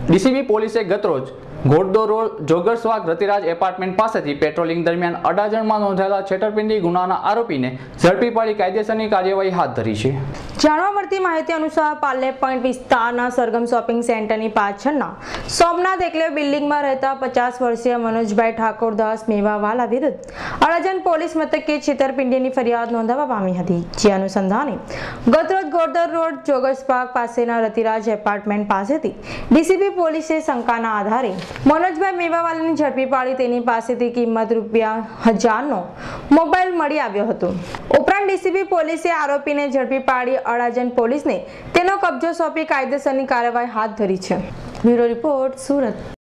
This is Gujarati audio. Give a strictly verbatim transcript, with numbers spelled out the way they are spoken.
ડીસીબી પોલીસે ગતરોજ ઘોડદોર રોડ જોગરસ્વાગ રતિરાજ એપાર્ટમેન્ટ પાસેથી પેટ્રોલિંગ દરમિયાન અડાજણમાં નોંધાયેલા છેતરપિંડી ગુનાના આરોપીને ઝડપી પાડી કાયદેસરની કાર્યવાહી હાથ ધરી છે। જાણવા મળતી માહિતી અનુસાર પાર્લે પોઈન્ટ વિસ્તારના સરગમ શોપિંગ સેન્ટરની પાછળના સોમનાથ એકલે બિલ્ડિંગમાં રહેતા પચાસ વર્ષીય મનોજભાઈ ઠાકોરદાસ મેવાવાલા વિરુદ્ધ અડાજણ પોલીસ મથકે છેતરપિંડીની ફરિયાદ નોંધાવા પામી હતી। જે અનુસંધાને ગતરોજ ઘોડદોર રોડ જોગરસ્વાગ પાસેના રતિરાજ એપાર્ટમેન્ટ પાસેથી ડીસીબી પોલીસે શંકાના આધારે મનોજભાઈ મેવાવાલાની ઝડપી પાડી તેની પાસેથી કિંમત રૂપિયા હજારનો મોબાઈલ મળી આવ્યો હતો। ઉપરાંત ડીસીબી પોલીસે આરોપીને ઝડપી પાડી અડાજણ પોલીસને તેનો કબજો સોંપી કાયદેસરની કાર્યવાહી હાથ ધરી છે। Bureau report, Surat.